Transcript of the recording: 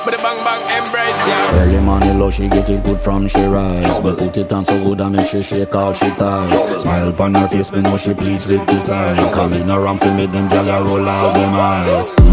with a bang bang embrace, yeah. Early morning low, she get it good from she rise, but put it on so good I make she shake all she ties. Smile upon her face, me know she pleased with this eyes. Coming around to make them gyal roll out them eyes.